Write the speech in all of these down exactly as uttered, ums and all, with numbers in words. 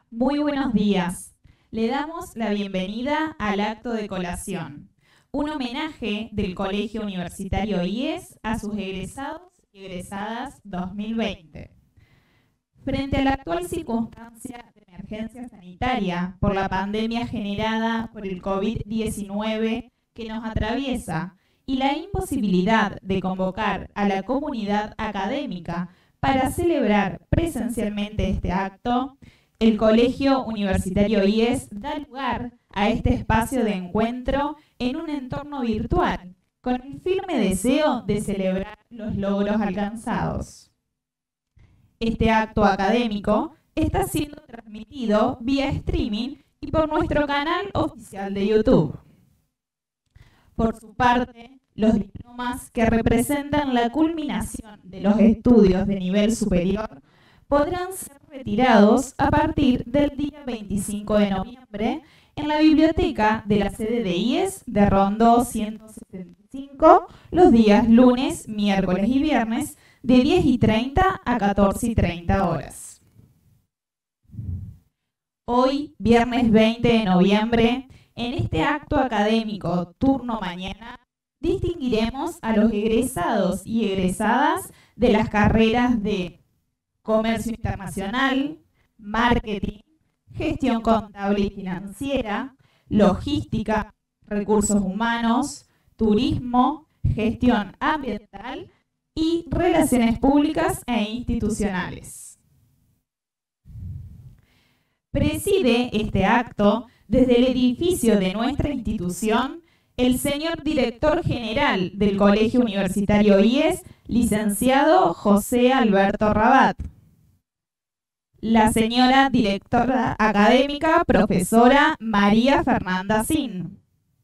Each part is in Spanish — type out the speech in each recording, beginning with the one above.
Muy buenos días. Le damos la bienvenida al acto de colación, un homenaje del Colegio Universitario I E S a sus egresados y egresadas dos mil veinte. Frente a la actual circunstancia de emergencia sanitaria por la pandemia generada por el COVID diecinueve que nos atraviesa y la imposibilidad de convocar a la comunidad académica para celebrar presencialmente este acto, el Colegio Universitario I E S da lugar a este espacio de encuentro en un entorno virtual, con el firme deseo de celebrar los logros alcanzados. Este acto académico está siendo transmitido vía streaming y por nuestro canal oficial de YouTube. Por su parte, los diplomas que representan la culminación de los estudios de nivel superior podrán ser retirados a partir del día veinticinco de noviembre en la biblioteca de la sede de I E S de Rondó ciento setenta y cinco los días lunes, miércoles y viernes de diez y treinta a catorce y treinta horas. Hoy, viernes veinte de noviembre, en este acto académico turno mañana, distinguiremos a los egresados y egresadas de las carreras de Comercio Internacional, Marketing, Gestión Contable y Financiera, Logística, Recursos Humanos, Turismo, Gestión Ambiental y Relaciones Públicas e Institucionales. Preside este acto desde el edificio de nuestra institución el señor Director General del Colegio Universitario I E S, licenciado José Alberto Rabat. La señora Directora Académica, Profesora María Fernanda Sin.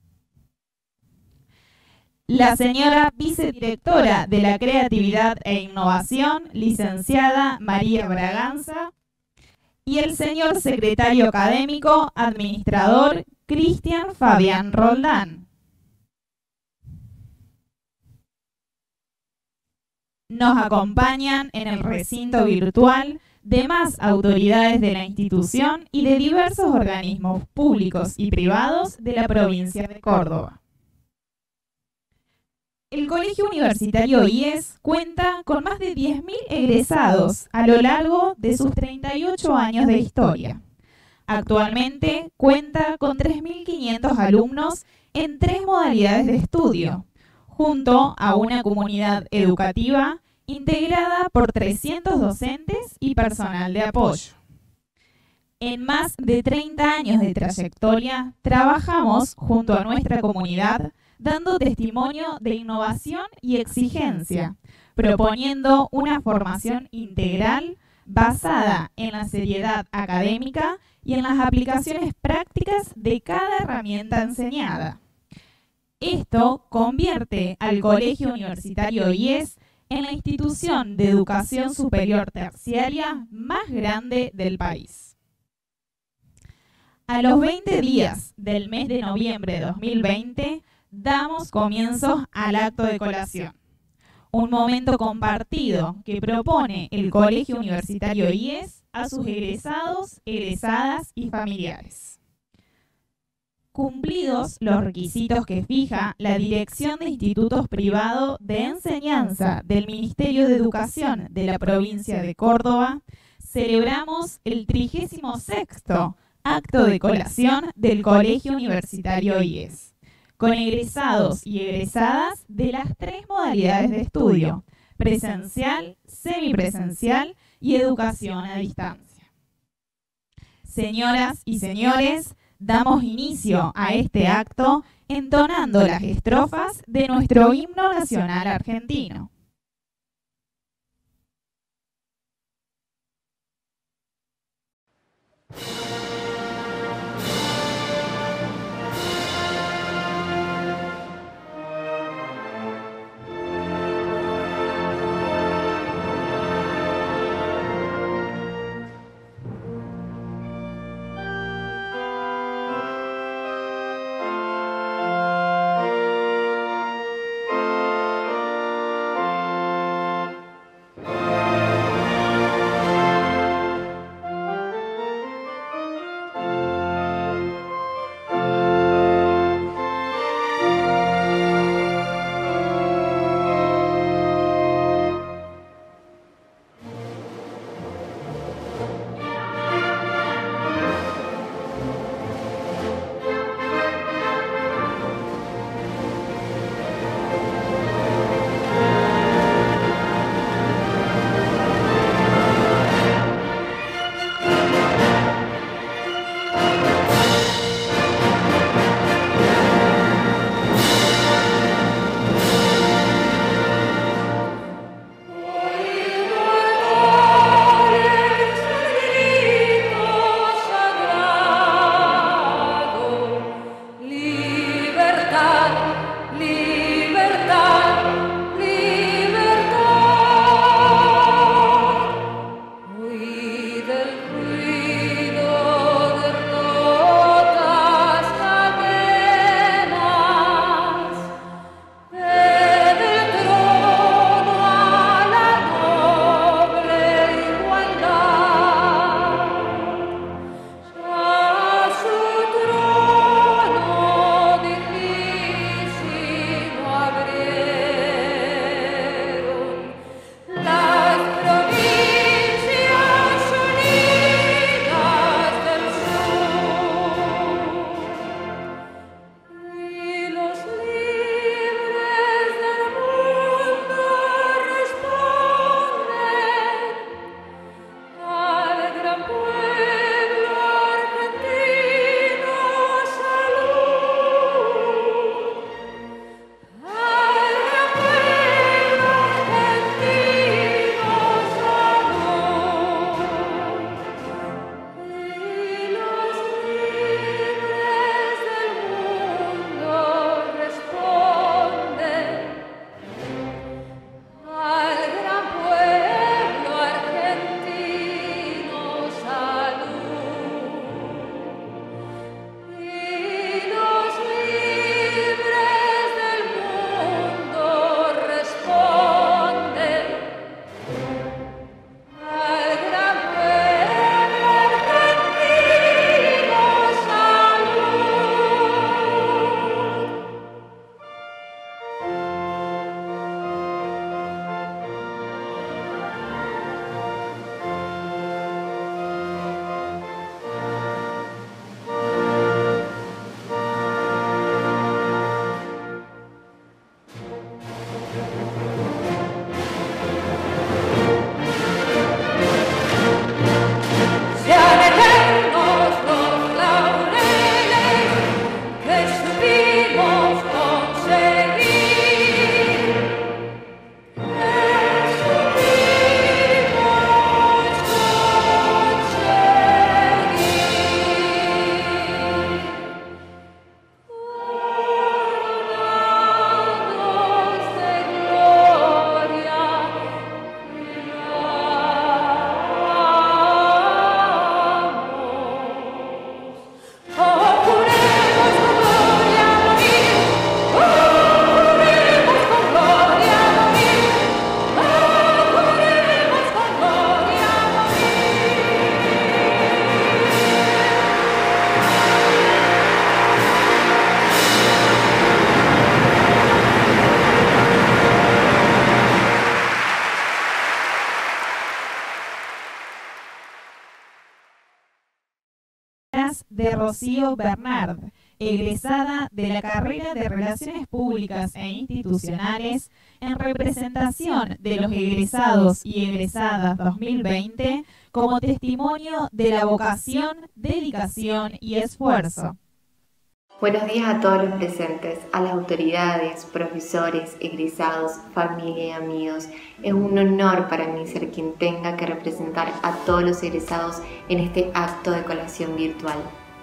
La señora Vicedirectora de la Creatividad e Innovación, licenciada María Braganza. Y el señor Secretario Académico, Administrador, Cristian Fabián Roldán. Nos acompañan en el recinto virtual demás autoridades de la institución y de diversos organismos públicos y privados de la provincia de Córdoba. El Colegio Universitario I E S cuenta con más de diez mil egresados a lo largo de sus treinta y ocho años de historia. Actualmente cuenta con tres mil quinientos alumnos en tres modalidades de estudio, junto a una comunidad educativa integrada por trescientos docentes y personal de apoyo. En más de treinta años de trayectoria, trabajamos junto a nuestra comunidad dando testimonio de innovación y exigencia, proponiendo una formación integral basada en la seriedad académica y en las aplicaciones prácticas de cada herramienta enseñada. Esto convierte al Colegio Universitario I E S en la institución de educación superior terciaria más grande del país. A los veinte días del mes de noviembre de dos mil veinte, damos comienzo al acto de colación, un momento compartido que propone el Colegio Universitario I E S a sus egresados, egresadas y familiares. Cumplidos los requisitos que fija la Dirección de Institutos Privados de Enseñanza del Ministerio de Educación de la provincia de Córdoba, celebramos el trigésimo sexto acto de colación del Colegio Universitario I E S, con egresados y egresadas de las tres modalidades de estudio: presencial, semipresencial y educación a distancia. Señoras y señores, damos inicio a este acto entonando las estrofas de nuestro himno nacional argentino. de Rocío Bernard, egresada de la carrera de Relaciones Públicas e Institucionales, en representación de los egresados y egresadas dos mil veinte, como testimonio de la vocación, dedicación y esfuerzo. Buenos días a todos los presentes, a las autoridades, profesores, egresados, familia y amigos. Es un honor para mí ser quien tenga que representar a todos los egresados en este acto de colación virtual.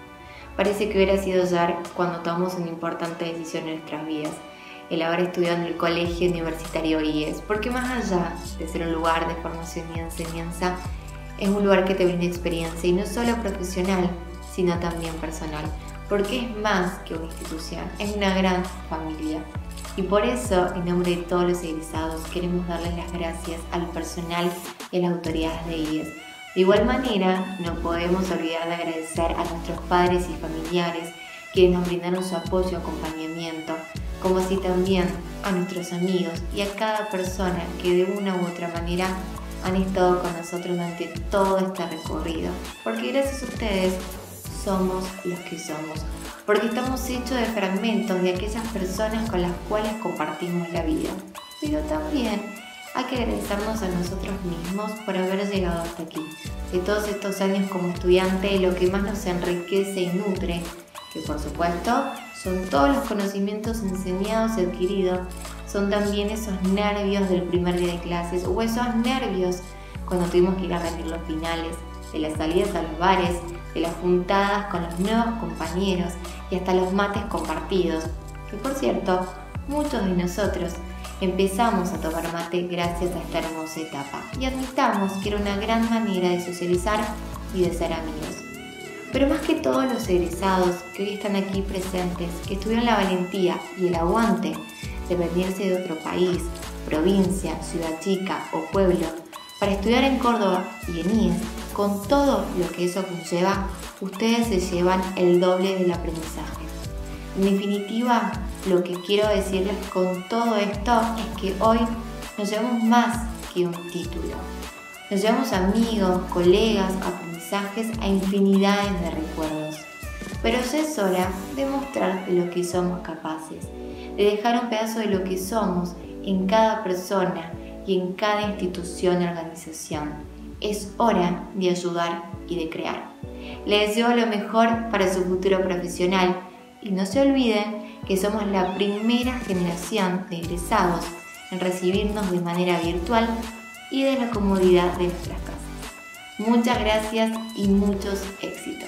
Parece que hubiera sido ayer cuando tomamos una importante decisión en nuestras vidas, el haber estudiado en el Colegio Universitario I E S, porque más allá de ser un lugar de formación y enseñanza, es un lugar que te brinda experiencia y no solo profesional, sino también personal, porque es más que una institución, es una gran familia. Y por eso, en nombre de todos los egresados, queremos darles las gracias al personal y a las autoridades de I E S. De igual manera, no podemos olvidar de agradecer a nuestros padres y familiares quienes nos brindaron su apoyo y acompañamiento, como así también a nuestros amigos y a cada persona que de una u otra manera han estado con nosotros durante todo este recorrido, porque gracias a ustedes somos los que somos, porque estamos hechos de fragmentos de aquellas personas con las cuales compartimos la vida. Pero también hay que agradecernos a nosotros mismos por haber llegado hasta aquí. De todos estos años como estudiante, lo que más nos enriquece y nutre, que por supuesto son todos los conocimientos enseñados y adquiridos, son también esos nervios del primer día de clases o esos nervios cuando tuvimos que ir a rendir los finales, de las salidas a los bares, de las juntadas con los nuevos compañeros y hasta los mates compartidos, que por cierto, muchos de nosotros empezamos a tomar mate gracias a esta hermosa etapa y admitamos que era una gran manera de socializar y de ser amigos. Pero más que todos los egresados que hoy están aquí presentes, que tuvieron la valentía y el aguante de venirse de otro país, provincia, ciudad chica o pueblo, para estudiar en Córdoba y en I E S, con todo lo que eso conlleva, ustedes se llevan el doble del aprendizaje. En definitiva, lo que quiero decirles con todo esto es que hoy nos llevamos más que un título. Nos llevamos amigos, colegas, aprendizajes e infinidades de recuerdos. Pero ya es hora de mostrar de lo que somos capaces, de dejar un pedazo de lo que somos en cada persona y en cada institución y organización. Es hora de ayudar y de crear. Les deseo lo mejor para su futuro profesional y no se olviden que somos la primera generación de egresados en recibirnos de manera virtual y de la comodidad de nuestras casas. Muchas gracias y muchos éxitos.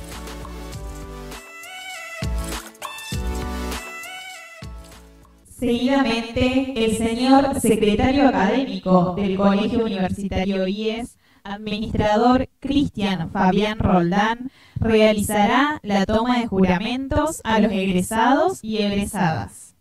Seguidamente, el señor secretario académico del Colegio Universitario I E S, administrador Cristian Fabián Roldán, realizará la toma de juramentos a los egresados y egresadas.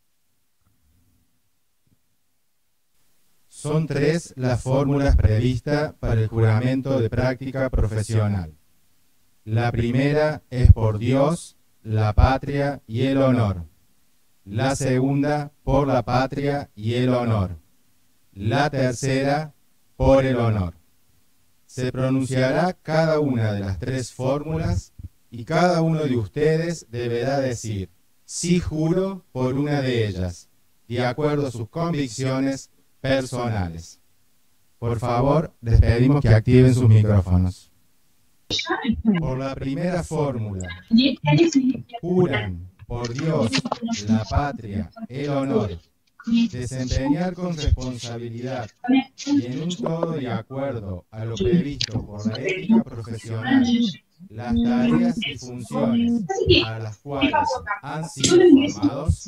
Son tres las fórmulas previstas para el juramento de práctica profesional. La primera es por Dios, la patria y el honor. La segunda, por la patria y el honor. La tercera, por el honor. Se pronunciará cada una de las tres fórmulas y cada uno de ustedes deberá decir sí juro por una de ellas, de acuerdo a sus convicciones personales. Por favor, les pedimos que activen sus micrófonos. Por la primera fórmula, juran por Dios, la patria, el honor, desempeñar con responsabilidad y en un todo de acuerdo a lo previsto por la ética profesional, las tareas y funciones a las cuales han sido formados.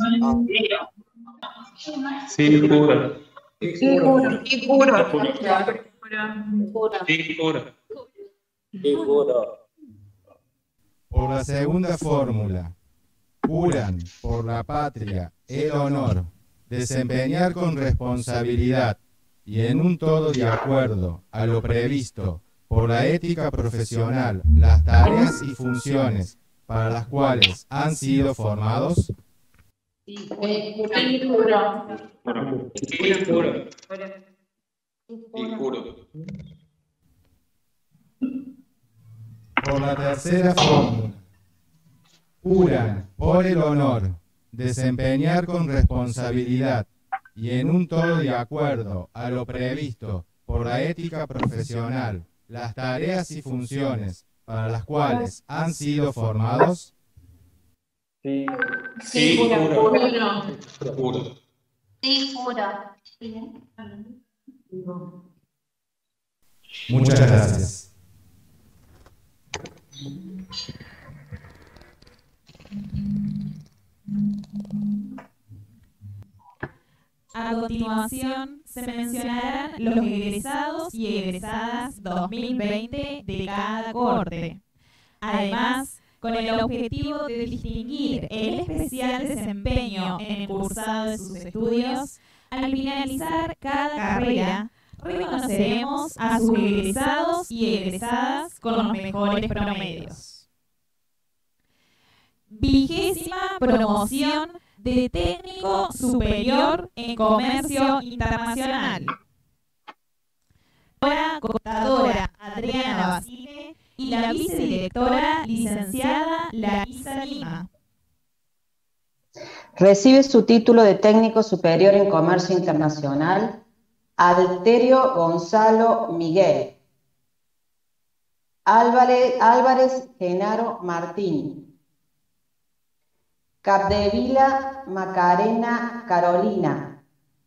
Sí, juro. Sí, juro. Sí, juro. Sí, juro. Sí, juro. Por la segunda fórmula, juran por la patria, el honor, desempeñar con responsabilidad y en un todo de acuerdo a lo previsto por la ética profesional, las tareas y funciones para las cuales han sido formados. Sí, juro. Sí, juro. Sí, juro. Por la tercera fórmula, juran por el honor desempeñar con responsabilidad y en un todo de acuerdo a lo previsto por la ética profesional las tareas y funciones para las cuales han sido formados. Sí. Sí, juro. Juro. Juro. Sí, juro. Muchas gracias. A continuación se mencionarán los egresados y egresadas dos mil veinte de cada corte. Además, con el objetivo de distinguir el especial desempeño en el cursado de sus estudios, al finalizar cada carrera, reconoceremos a sus egresados y egresadas con los mejores promedios. Vigésima promoción de técnico superior en comercio internacional. La contadora Adriana Basile y la vicedirectora licenciada Larisa Lima. Recibe su título de técnico superior en comercio internacional Alterio Gonzalo Miguel. Álvarez, Álvarez Genaro Martín. Capdevila Macarena Carolina.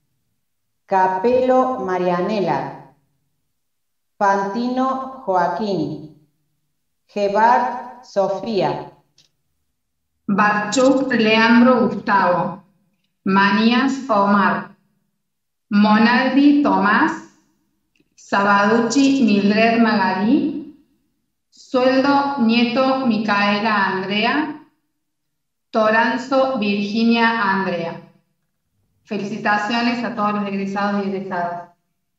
Capelo Marianela. Fantino Joaquín. Gebart Sofía. Barchuk Leandro Gustavo. Manías Omar. Monaldi Tomás. Sabaducci Mildred Magalí. Sueldo Nieto Micaela Andrea. Toranzo Virginia Andrea. Felicitaciones a todos los egresados y egresadas.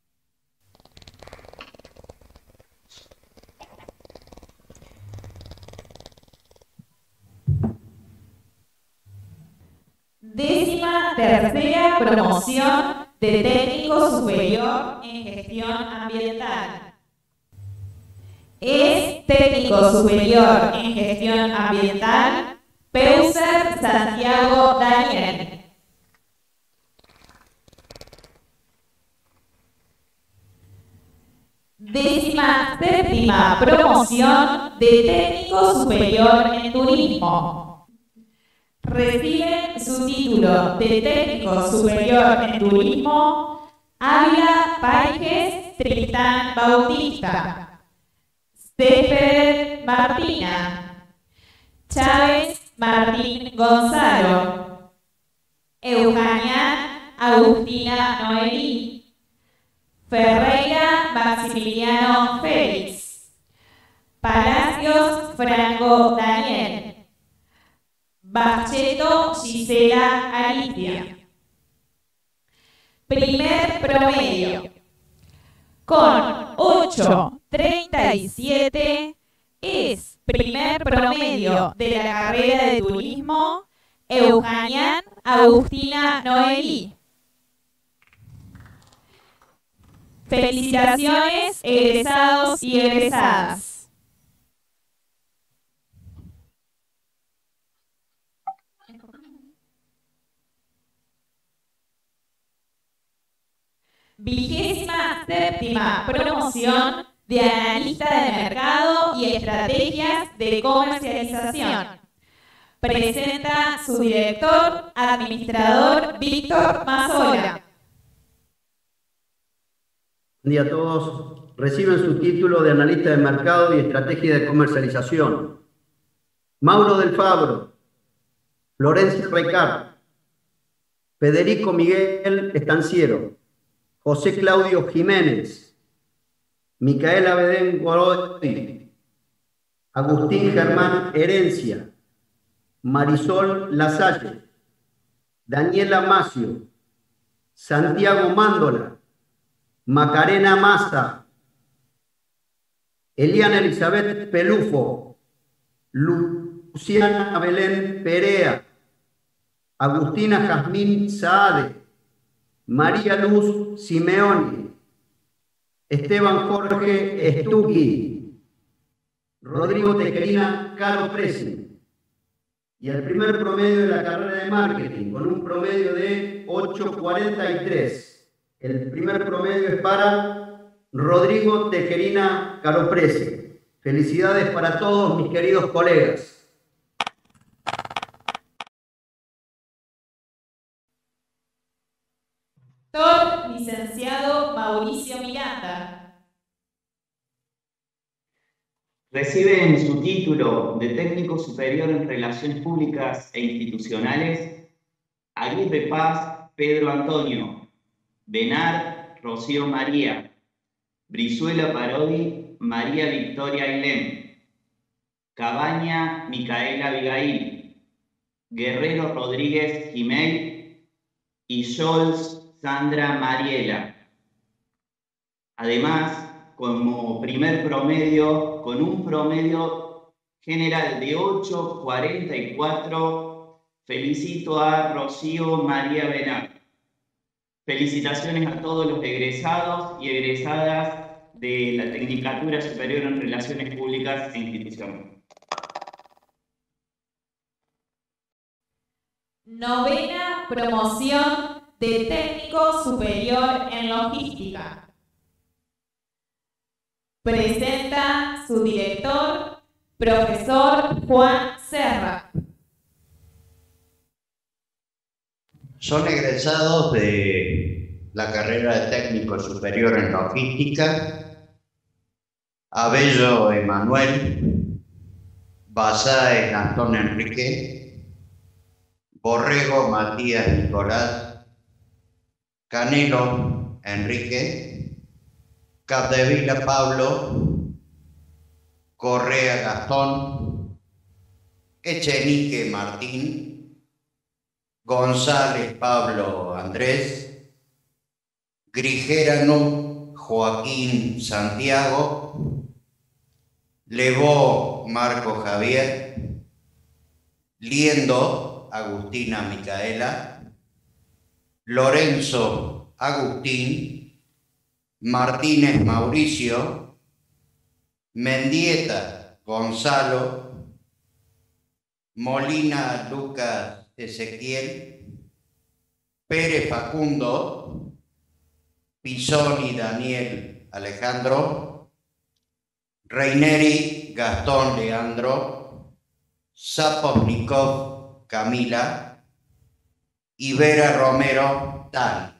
Décima tercera promoción de técnico superior en gestión ambiental. Es técnico superior en gestión ambiental Peuser Santiago Daniel. Décima séptima promoción de técnico superior en turismo. Recibe su título de técnico superior en turismo Ávila Paiges Tristán Bautista, Céspedes Martina, Chávez Martín Gonzalo, Eugenia Agustina Noelí, Ferreira Maximiliano Félix, Palacios Franco Daniel, Bacheto Gisela Alicia. Primer promedio. Con ocho treinta y siete es primer promedio de la carrera de turismo Eugenia Agustina Noelí. Felicitaciones, egresados y egresadas. Vigésima séptima promoción de analista de mercado y estrategias de comercialización. Presenta su director, administrador Víctor Mazola. Buen día a todos. Reciben su título de analista de mercado y estrategia de comercialización. Mauro del Fabro, Florencia Recart, Federico Miguel Estanciero, José Claudio Jiménez, Micaela Bedén Godoy, Agustín Germán Herencia, Marisol Lasalle, Daniela Macio, Santiago Mándola, Macarena Massa, Eliana Elizabeth Pelufo, Luciana Belén Perea, Agustina Jazmín Saade, María Luz Simeoni, Esteban Jorge Estuqui, Rodrigo Tejerina Caro Presi. Y el primer promedio de la carrera de marketing, con un promedio de ocho cuarenta y tres. El primer promedio es para Rodrigo Tejerina Caro Presi. Felicidades para todos mis queridos colegas. Doctor licenciado Mauricio Miranda. Recibe en su título de Técnico Superior en Relaciones Públicas e Institucionales Aguirre Paz Pedro Antonio, Benar Rocío María, Brizuela Parodi María Victoria Ailén, Cabaña Micaela Abigail, Guerrero Rodríguez Jimel y Scholz Sandra Mariela. Además, como primer promedio, con un promedio general de ocho cuarenta y cuatro, felicito a Rocío María Benar. Felicitaciones a todos los egresados y egresadas de la Tecnicatura Superior en Relaciones Públicas e Instituciones. Novena promoción de Técnico Superior en Logística. Presenta su director, profesor Juan Serra. Son egresados de la carrera de Técnico Superior en Logística Abello Emanuel, Basáez Antón Enrique, Borrego Matías Nicolás, Canelo Enrique, Capdevila Pablo, Correa Gastón, Echenique Martín, González Pablo Andrés, Grigerano Joaquín Santiago, Levó Marco Javier, Liendo Agustina Micaela, Lorenzo Agustín, Martínez Mauricio, Mendieta Gonzalo, Molina Lucas Ezequiel, Pérez Facundo, Pisoni Daniel Alejandro, Reineri Gastón Leandro, Zapovnikov Camila, Ibera Romero Tal.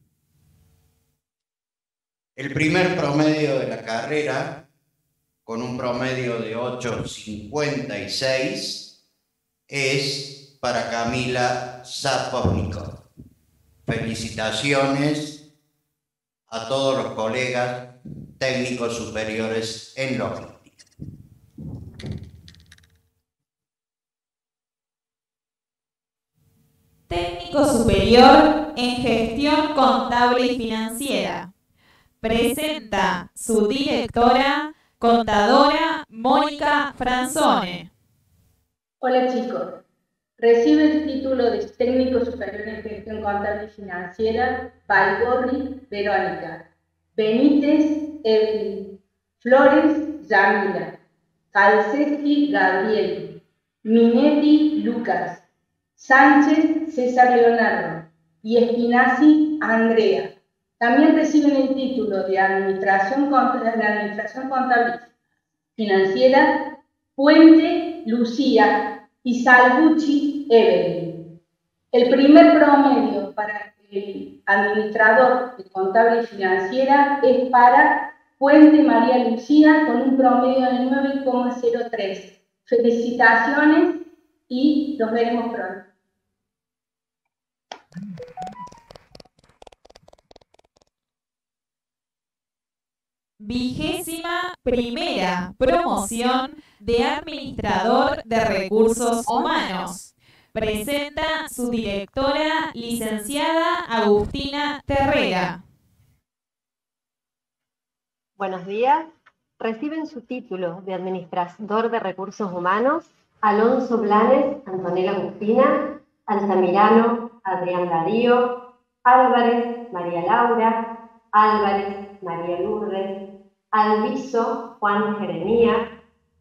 El primer promedio de la carrera, con un promedio de ocho cincuenta y seis, es para Camila Zapovnikov. Felicitaciones a todos los colegas técnicos superiores en logística. Técnico superior en gestión contable y financiera. Presenta su directora, contadora Mónica Franzone. Hola chicos, recibe el título de Técnico Superior en Gestión Contable y Financiera Baigorri Verónica, Benítez Evelyn, Flores Yamila, Calceski Gabriel, Minetti Lucas, Sánchez César Leonardo y Espinazi Andrea. También reciben el título de Administración Contable, de Administración Contable Financiera Puente Lucía y Salgucci Evelyn. El primer promedio para el administrador de Contable y Financiera es para Puente María Lucía con un promedio de nueve coma cero tres. Felicitaciones y nos veremos pronto. Vigésima primera promoción de Administrador de Recursos Humanos. Presenta su directora, licenciada Agustina Terrera. Buenos días. Reciben su título de Administrador de Recursos Humanos Alonso Blanes, Antonella Agustina, Altamirano, Adrián Darío, Álvarez, María Laura, Álvarez, María Lourdes, Alviso, Juan Jeremía,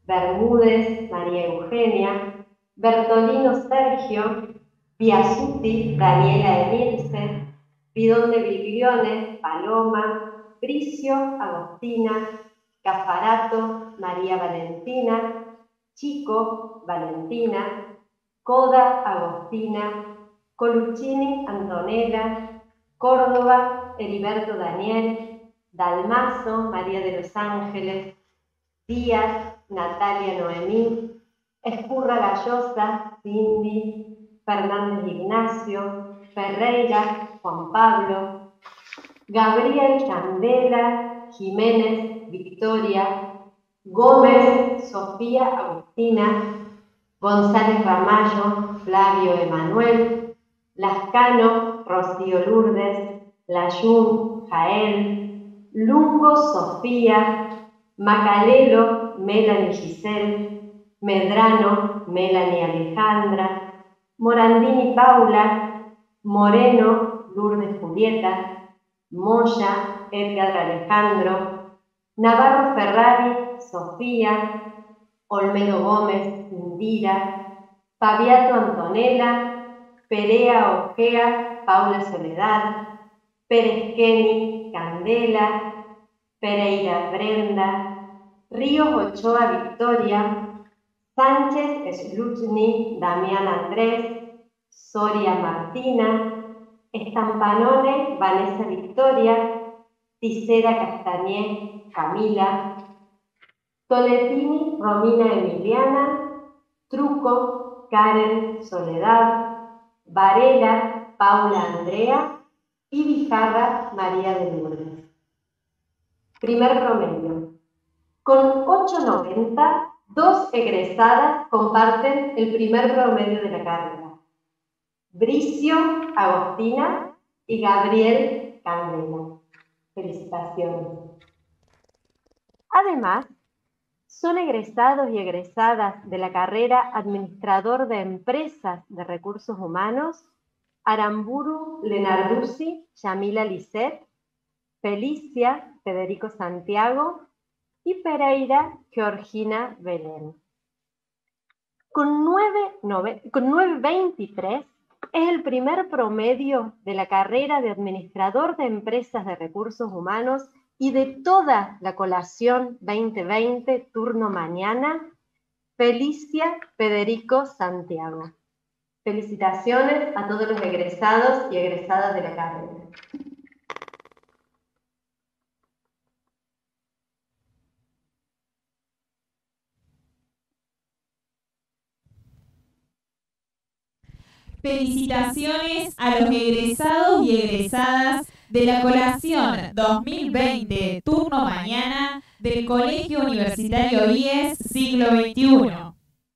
Bermúdez María Eugenia, Bertolino Sergio, Biasuti Daniela Emilce, Bidón de Bigliones Paloma, Bricio Agostina, Cafarato María Valentina, Chico Valentina, Coda Agostina, Coluccini Antonella, Córdoba Heriberto Daniel, Dalmazo María de los Ángeles, Díaz Natalia Noemí, Escurra Gallosa Cindy, Fernández Ignacio, Ferreira Juan Pablo, Gabriel Candela, Jiménez Victoria, Gómez Sofía Agustina, González Ramallo Flavio Emanuel, Lascano Rocío Lourdes, Layún Jael, Lungo Sofía, Macalelo Melanie Giselle, Medrano Melanie Alejandra, Morandini Paula, Moreno Lourdes Julieta, Moya Edgar Alejandro, Navarro Ferrari Sofía, Olmedo Gómez Indira, Fabiato Antonella, Perea Ojea Paula Soledad, Pérez Kenny Candela, Pereira Brenda, Ríos Ochoa Victoria, Sánchez Sluchny Damián Andrés, Soria Martina, Estampanone Vanessa Victoria, Ticera Castañé Camila, Toletini Romina Emiliana, Truco Karen Soledad, Varela Paula Andrea y Vijarra María de Lourdes. Primer promedio. Con ocho noventa, dos egresadas comparten el primer promedio de la carrera. Bricio Agostina y Gabriel Candela. Felicitaciones. Además, son egresados y egresadas de la carrera Administrador de Empresas de Recursos Humanos Aramburu Lenarduzzi, Yamila Lisset, Felicia Federico Santiago y Pereira Georgina Belén. Con nueve veintitrés es el primer promedio de la carrera de Administrador de Empresas de Recursos Humanos y de toda la colación veinte veinte, turno mañana, Felicia Federico Santiago. Felicitaciones a todos los egresados y egresadas de la carrera. Felicitaciones a los egresados y egresadas de la colación dos mil veinte, turno mañana, del Colegio Universitario I E S Siglo veintiuno.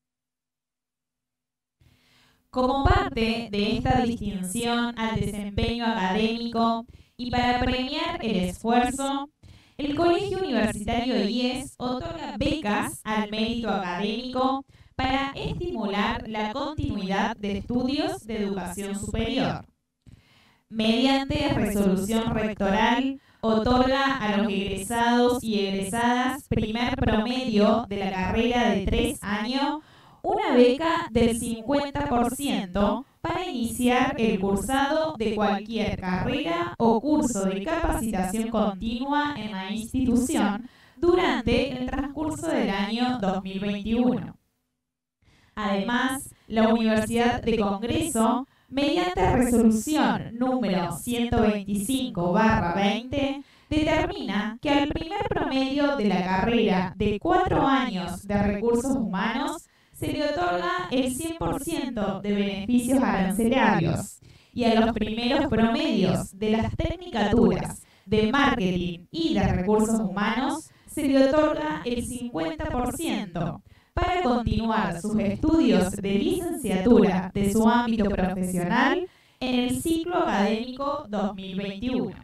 Como parte de esta distinción al desempeño académico y para premiar el esfuerzo, el Colegio Universitario I E S otorga becas al mérito académico para estimular la continuidad de estudios de educación superior. Mediante resolución rectoral, otorga a los egresados y egresadas primer promedio de la carrera de tres años una beca del cincuenta por ciento para iniciar el cursado de cualquier carrera o curso de capacitación continua en la institución durante el transcurso del año dos mil veintiuno. Además, la Universidad de Congreso, mediante resolución número ciento veinticinco barra veinte, determina que al primer promedio de la carrera de cuatro años de recursos humanos se le otorga el cien por ciento de beneficios arancelarios y a los primeros promedios de las tecnicaturas de marketing y de recursos humanos se le otorga el cincuenta por ciento para continuar sus estudios de licenciatura de su ámbito profesional en el ciclo académico dos mil veintiuno.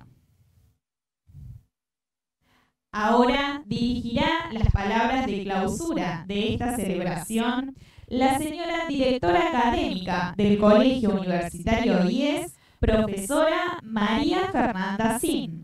Ahora dirigirá las palabras de clausura de esta celebración la señora directora académica del Colegio Universitario I E S, profesora María Fernanda Sin.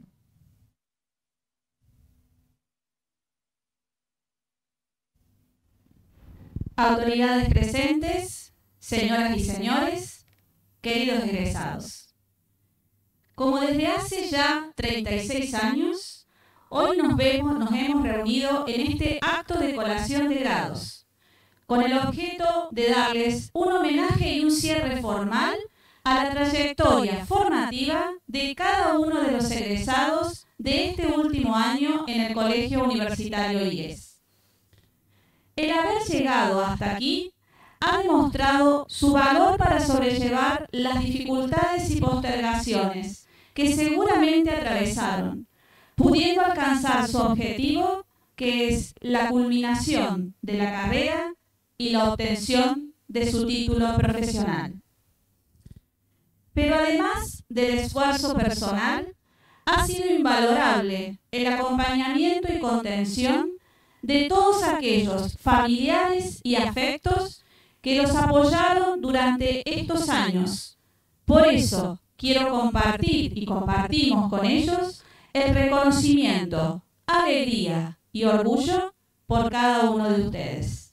autoridades presentes, señoras y señores, queridos egresados. Como desde hace ya treinta y seis años, hoy nos vemos, nos hemos reunido en este acto de colación de grados, con el objeto de darles un homenaje y un cierre formal a la trayectoria formativa de cada uno de los egresados de este último año en el Colegio Universitario I E S. El haber llegado hasta aquí ha demostrado su valor para sobrellevar las dificultades y postergaciones que seguramente atravesaron, pudiendo alcanzar su objetivo, que es la culminación de la carrera y la obtención de su título profesional. Pero además del esfuerzo personal, ha sido invalorable el acompañamiento y contención de todos aquellos familiares y afectos que los apoyaron durante estos años. Por eso quiero compartir y compartimos con ellos el reconocimiento, alegría y orgullo por cada uno de ustedes.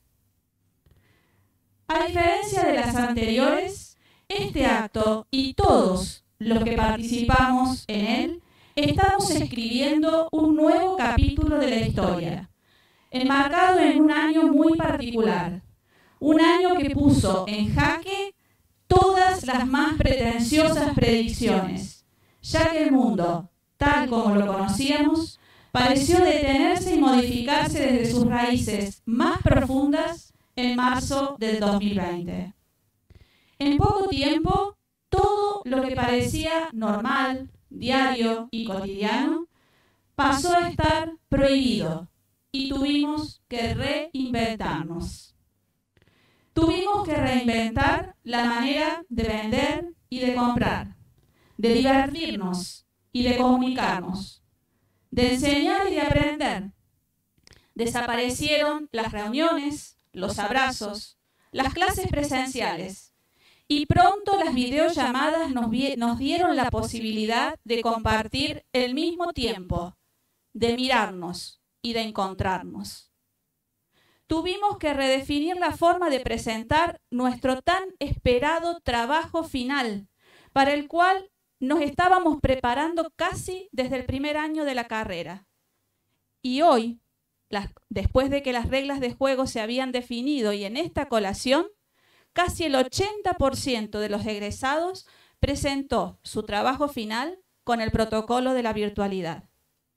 A diferencia de las anteriores, este acto y todos los que participamos en él, estamos escribiendo un nuevo capítulo de la historia, enmarcado en un año muy particular, un año que puso en jaque todas las más pretenciosas predicciones, ya que el mundo, tal como lo conocíamos, pareció detenerse y modificarse desde sus raíces más profundas en marzo del dos mil veinte. En poco tiempo, todo lo que parecía normal, diario y cotidiano, pasó a estar prohibido y tuvimos que reinventarnos. Tuvimos que reinventar la manera de vender y de comprar, de divertirnos y de comunicarnos, de enseñar y de aprender. Desaparecieron las reuniones, los abrazos, las clases presenciales. Y pronto las videollamadas nos, nos dieron la posibilidad de compartir el mismo tiempo, de mirarnos y de encontrarnos. Tuvimos que redefinir la forma de presentar nuestro tan esperado trabajo final, para el cual nos estábamos preparando casi desde el primer año de la carrera. Y hoy, las, después de que las reglas de juego se habían definido y en esta colación, casi el ochenta por ciento de los egresados presentó su trabajo final con el protocolo de la virtualidad.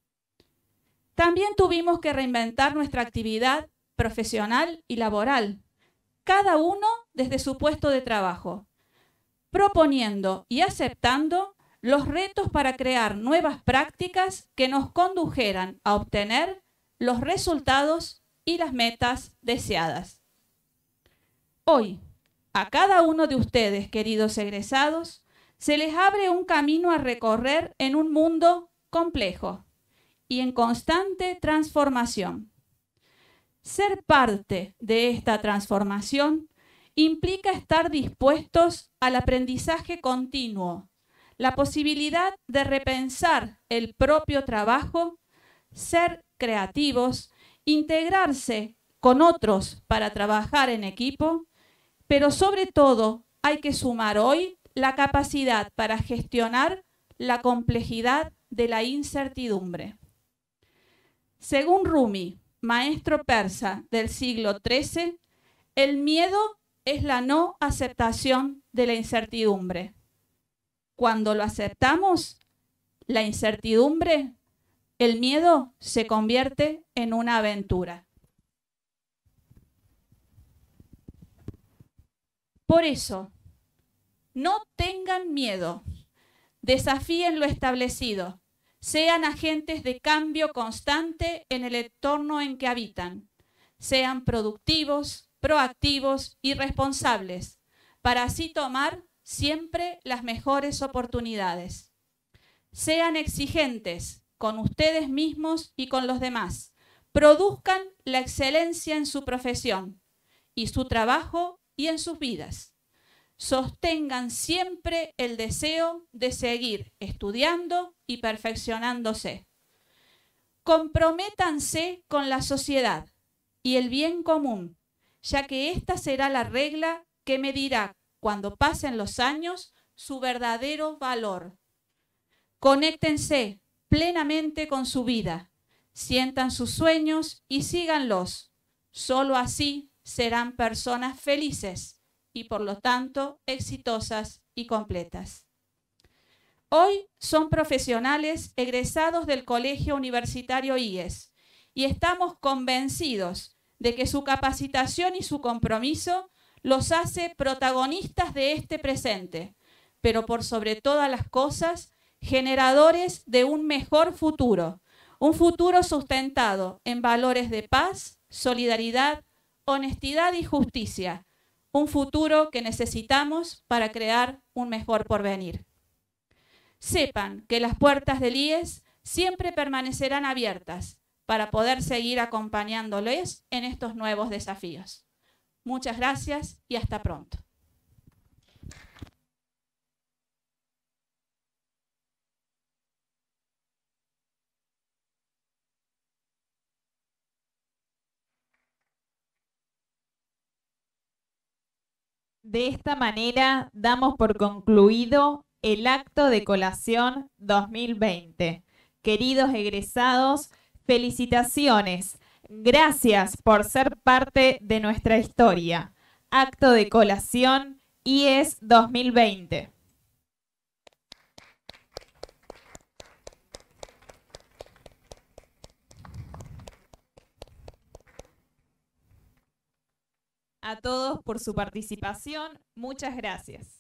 También tuvimos que reinventar nuestra actividad profesional y laboral, cada uno desde su puesto de trabajo, proponiendo y aceptando los retos para crear nuevas prácticas que nos condujeran a obtener los resultados y las metas deseadas. Hoy, a cada uno de ustedes, queridos egresados, se les abre un camino a recorrer en un mundo complejo y en constante transformación. Ser parte de esta transformación implica estar dispuestos al aprendizaje continuo, la posibilidad de repensar el propio trabajo, ser creativos, integrarse con otros para trabajar en equipo, pero sobre todo hay que sumar hoy la capacidad para gestionar la complejidad de la incertidumbre. Según Rumi, maestro persa del siglo trece, el miedo es la no aceptación de la incertidumbre. Cuando lo aceptamos, la incertidumbre, el miedo se convierte en una aventura. Por eso, no tengan miedo, desafíen lo establecido, sean agentes de cambio constante en el entorno en que habitan, sean productivos, proactivos y responsables, para así tomar siempre las mejores oportunidades. Sean exigentes con ustedes mismos y con los demás, produzcan la excelencia en su profesión y su trabajo y en sus vidas. Sostengan siempre el deseo de seguir estudiando y perfeccionándose. Comprométanse con la sociedad y el bien común, ya que esta será la regla que medirá, cuando pasen los años, su verdadero valor. Conéctense plenamente con su vida, sientan sus sueños y síganlos. Solo así serán personas felices y por lo tanto exitosas y completas. Hoy son profesionales egresados del Colegio Universitario I E S y estamos convencidos de que su capacitación y su compromiso los hace protagonistas de este presente, pero por sobre todas las cosas, generadores de un mejor futuro, un futuro sustentado en valores de paz, solidaridad, honestidad y justicia, un futuro que necesitamos para crear un mejor porvenir. Sepan que las puertas del I E S siempre permanecerán abiertas para poder seguir acompañándoles en estos nuevos desafíos. Muchas gracias y hasta pronto. De esta manera damos por concluido el acto de colación dos mil veinte. Queridos egresados, felicitaciones. Gracias por ser parte de nuestra historia. Acto de colación I E S dos mil veinte. A todos por su participación. Muchas gracias.